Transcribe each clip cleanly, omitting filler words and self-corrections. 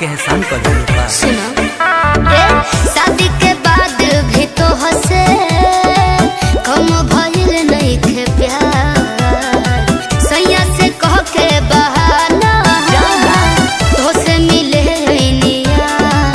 के एहसान कर दिलू। सुनो शादी के बाद भी तो हंसे कम भइल नहीं के प्यार सैया से कह के बहाना तो से मिले निया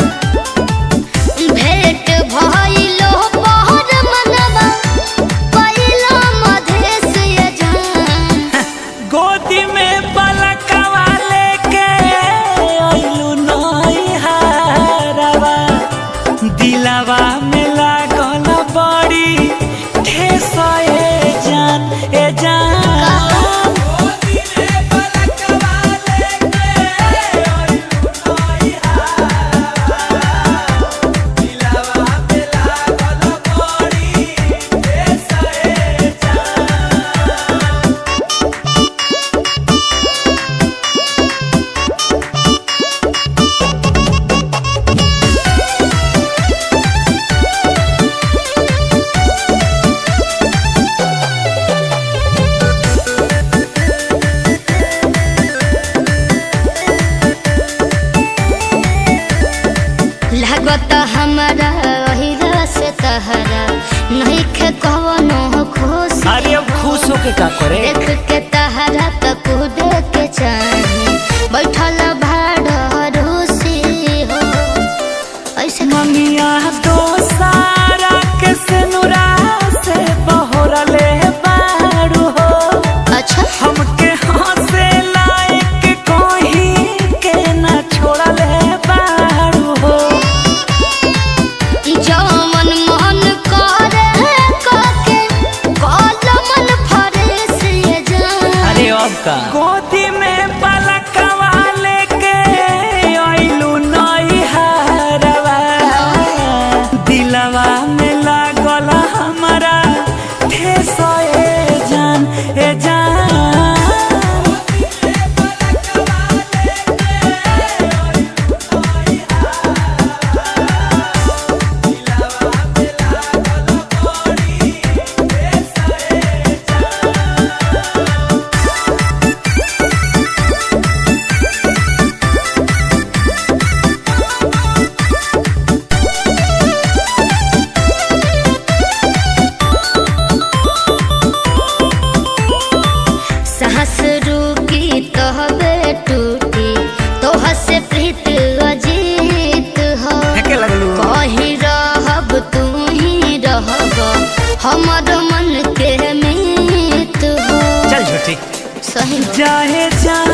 भेंट भइलो पहर मनवा पहिला मधेश ये जान गोदी में पलकवा लेके आइलू नई हारवा दिलवा में लागल बड़ी ठेस ए जान ए जान गोदी में पलकवा लेके आइलू नई हारवा दिलवा में लागल बड़ी ठेस ए जान। लागत हमारा अहिरा से तहरा नहीं के कवनो खुशी। अरे अब खुश होके का करे देख के तहरा तो कूद के चाहे बैठल भाड़ रूसी हो ऐसे ममिया तो सारा के सिनुरा से बहरले बारू हो अच्छा हमके हंसे लायक कहीं के ना छोड़ले बारू हो जवन मन करे काके कल मन फरेस ये जान। अरे अब का गोदी में पलकवा लेके आइलू नई हारवा दिलवा में लागल हमारा ठेस ए जान ए जान साहस रुकी तहबे टूटी तोह से प्रीत अजीत हो के लगलू कहीं रहब तू ही रहब हमर मन के मीत हो चल झूठी सही चाहे